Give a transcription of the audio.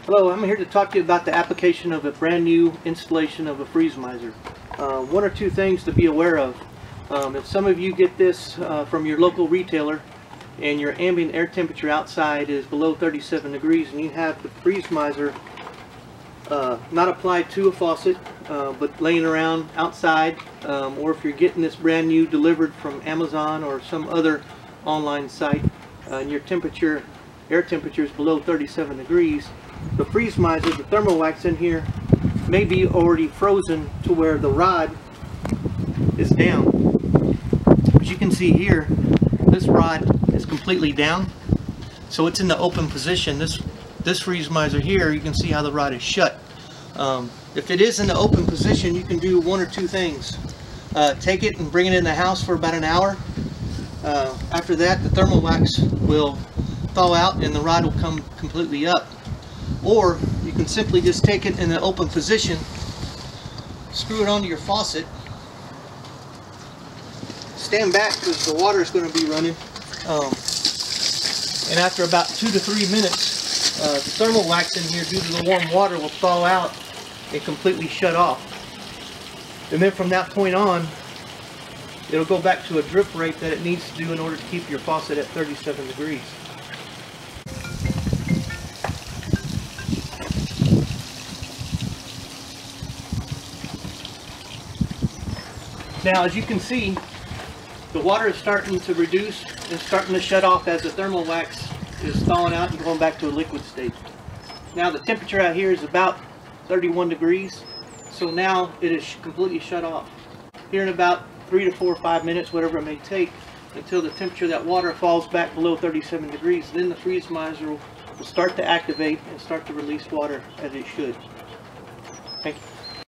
Hello, I'm here to talk to you about the application of a brand new installation of a freeze miser. One or two things to be aware of. If some of you get this from your local retailer and your ambient air temperature outside is below 37 degrees and you have the freeze miser not applied to a faucet but laying around outside, or if you're getting this brand new delivered from Amazon or some other online site and your air temperature is below 37 degrees, the freeze miser, the thermal wax in here, may be already frozen to where the rod is down. As you can see here, this rod is completely down, so it's in the open position. This freeze miser here, you can see how the rod is shut. If it is in the open position, you can do one or two things. Take it and bring it in the house for about an hour. After that, the thermal wax will thaw out and the rod will come completely up. Or you can simply just take it in the open position, screw it onto your faucet, stand back because the water is going to be running, and after about 2 to 3 minutes, the thermal wax in here, due to the warm water, will thaw out and completely shut off. And then from that point on, it'll go back to a drip rate that it needs to do in order to keep your faucet at 37 degrees. Now, as you can see, the water is starting to reduce and starting to shut off as the thermal wax is thawing out and going back to a liquid state. Now the temperature out here is about 31 degrees, so now it is completely shut off. Here in about 3 to 4 or 5 minutes, whatever it may take, until the temperature of that water falls back below 37 degrees, then the freeze miser will start to activate and start to release water as it should. Thank you.